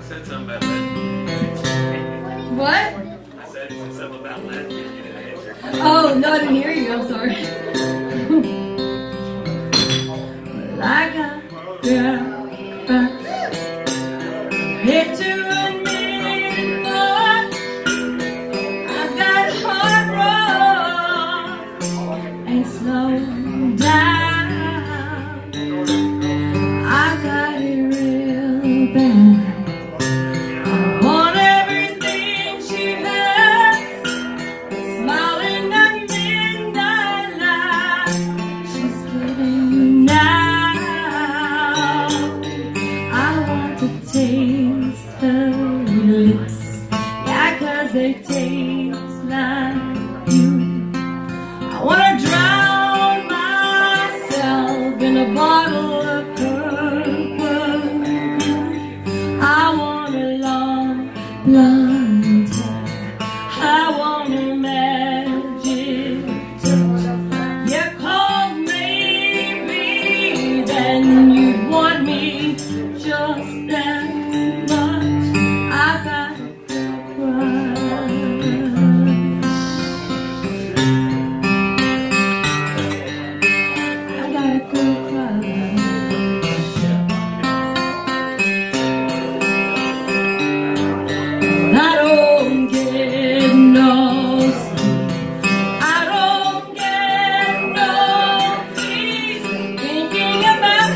said something about lesbian. What? I said something about lesbian. You didn't answer. Oh, no, I didn't hear you. I'm sorry. Well, I got a girl. Hate to admit it, but I've got heart wrong and slow down. I got it real bad. I want everything she has, smiling at midnight light. She's giving you now. I want to taste her lips, yeah, 'cause they taste like you. I wanna drown myself in a bottle of her perfume. I wanna love her. I want her magic touch. You called maybe, then you'd want me just as much. I got a crush. I got a good crush. I don't get no sleep. I don't get no peace thinking about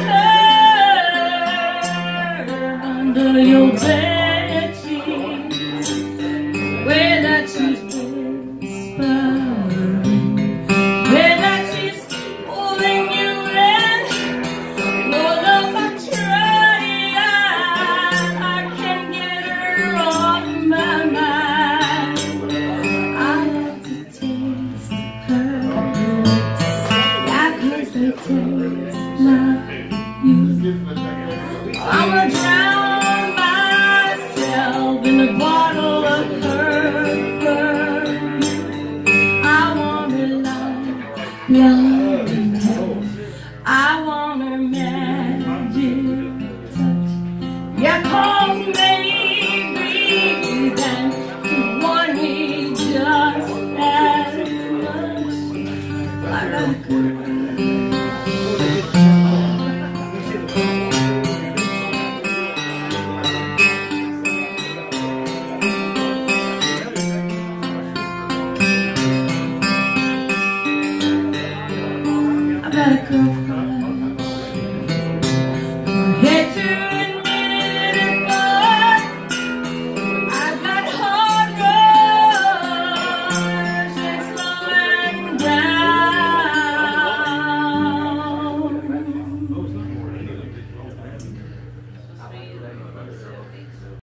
her under your bed sheets. The way that she's whispering, the way that she's holding you in. Lord knows I'm trying. I can't get her off my mind. I love to taste her lips, yeah, 'cause they taste like you. I'ma drown myself in a bottle of her perfume. I wanna love her. I want her magic touch. Yeah, 'cause maybe then